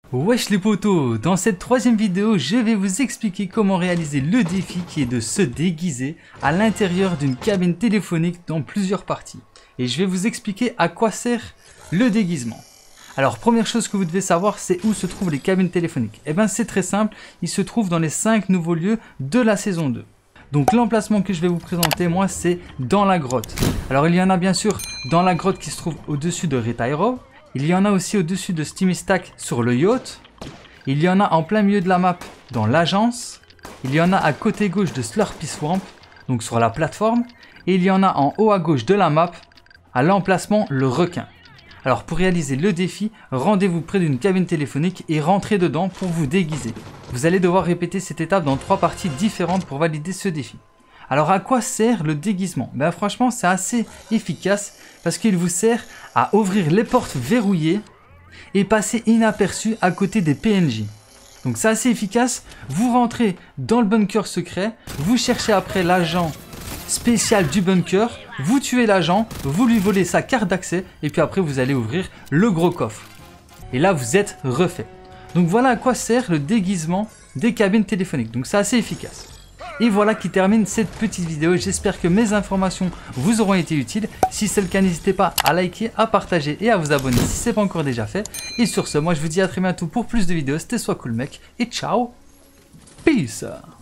Wesh les potos, dans cette troisième vidéo, je vais vous expliquer comment réaliser le défi qui est de se déguiser à l'intérieur d'une cabine téléphonique dans plusieurs parties. Et je vais vous expliquer à quoi sert le déguisement. Alors première chose que vous devez savoir, c'est où se trouvent les cabines téléphoniques. Et bien c'est très simple, ils se trouvent dans les 5 nouveaux lieux de la saison 2. Donc l'emplacement que je vais vous présenter moi c'est dans la grotte. Alors il y en a bien sûr dans la grotte qui se trouve au-dessus de Retairo. Il y en a aussi au-dessus de Steamy Stack sur le yacht. Il y en a en plein milieu de la map dans l'agence. Il y en a à côté gauche de Slurpy Swamp, donc sur la plateforme. Et il y en a en haut à gauche de la map, à l'emplacement le requin. Alors pour réaliser le défi, rendez-vous près d'une cabine téléphonique et rentrez dedans pour vous déguiser. Vous allez devoir répéter cette étape dans 3 parties différentes pour valider ce défi. Alors à quoi sert le déguisement? Ben franchement c'est assez efficace parce qu'il vous sert à ouvrir les portes verrouillées et passer inaperçu à côté des PNJ. Donc c'est assez efficace, vous rentrez dans le bunker secret, vous cherchez après l'agent spécial du bunker, vous tuez l'agent, vous lui volez sa carte d'accès et puis après vous allez ouvrir le gros coffre. Et là vous êtes refait. Donc voilà à quoi sert le déguisement des cabines téléphoniques, donc c'est assez efficace. Et voilà qui termine cette petite vidéo, j'espère que mes informations vous auront été utiles. Si c'est le cas, n'hésitez pas à liker, à partager et à vous abonner si ce n'est pas encore déjà fait. Et sur ce, moi je vous dis à très bientôt pour plus de vidéos, c'était SoisCoolMec et ciao, peace.